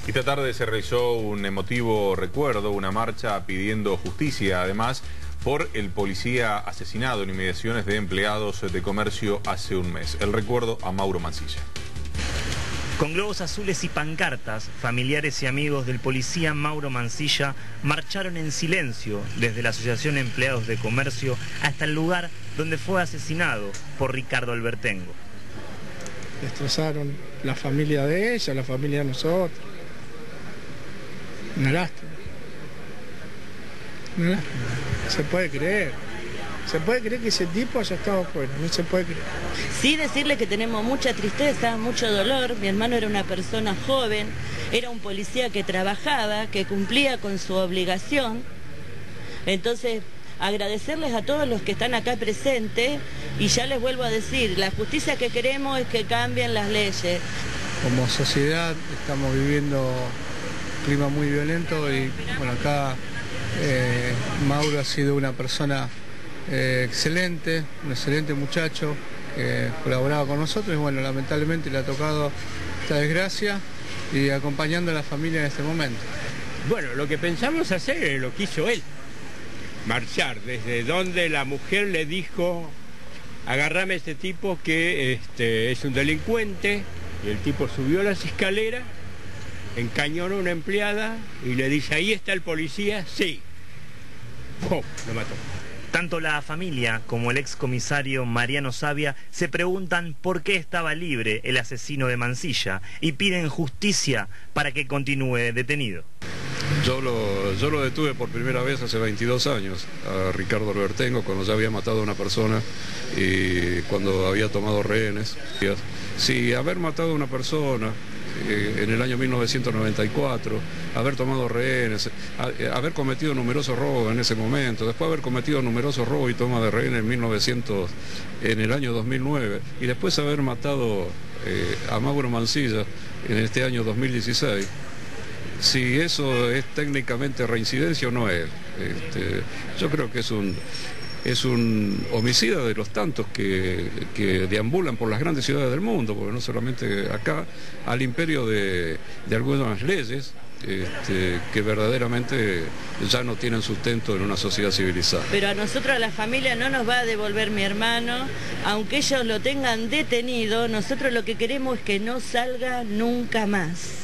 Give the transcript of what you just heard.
Esta tarde se realizó un emotivo recuerdo, una marcha pidiendo justicia, además, por el policía asesinado en inmediaciones de empleados de comercio hace un mes. El recuerdo a Mauro Mansilla. Con globos azules y pancartas, familiares y amigos del policía Mauro Mansilla marcharon en silencio desde la Asociación Empleados de Comercio hasta el lugar donde fue asesinado por Ricardo Albertengo. Destrozaron la familia de ella, la familia de nosotros. Una lástima. Una lástima. Se puede creer. Se puede creer que ese tipo haya estado afuera, no se puede creer. Sí, decirle que tenemos mucha tristeza, mucho dolor. Mi hermano era una persona joven, era un policía que trabajaba, que cumplía con su obligación. Entonces, agradecerles a todos los que están acá presentes y ya les vuelvo a decir, la justicia que queremos es que cambien las leyes. Como sociedad estamos viviendo un clima muy violento y bueno, acá Mauro ha sido una persona excelente, un excelente muchacho que colaboraba con nosotros y bueno, lamentablemente le ha tocado esta desgracia y acompañando a la familia en este momento. Bueno, lo que pensamos hacer es lo que hizo él, marchar desde donde la mujer le dijo, agarrame a este tipo que es un delincuente, y el tipo subió las escaleras, encañonó a una empleada y le dice, ahí está el policía, sí, ¡pum!, lo mató. Tanto la familia como el excomisario Mariano Savia se preguntan por qué estaba libre el asesino de Mansilla y piden justicia para que continúe detenido. Yo lo detuve por primera vez hace 22 años, a Ricardo Albertengo, cuando ya había matado a una persona y cuando había tomado rehenes. Si haber matado a una persona en el año 1994, haber tomado rehenes, haber cometido numerosos robos en ese momento, después haber cometido numerosos robos y toma de rehenes en el año 2009, y después haber matado a Mauro Mansilla en este año 2016, si eso es técnicamente reincidencia o no es. Yo creo que es un homicida de los tantos que deambulan por las grandes ciudades del mundo, porque no solamente acá, al imperio de algunas leyes que verdaderamente ya no tienen sustento en una sociedad civilizada. Pero a nosotros, a la familia, no nos va a devolver mi hermano, aunque ellos lo tengan detenido, nosotros lo que queremos es que no salga nunca más.